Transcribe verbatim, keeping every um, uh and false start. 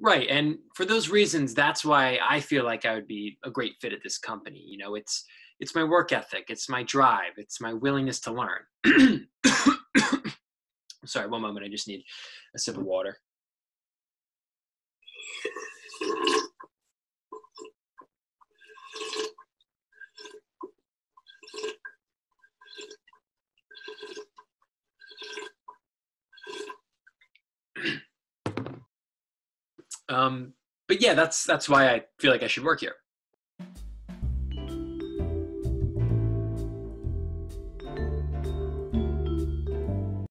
Right. And for those reasons, that's why I feel like I would be a great fit at this company. You know, it's it's my work ethic, it's my drive, it's my willingness to learn. Sorry, one moment. I just need a sip of water. Um, but yeah, that's that's why I feel like I should work here.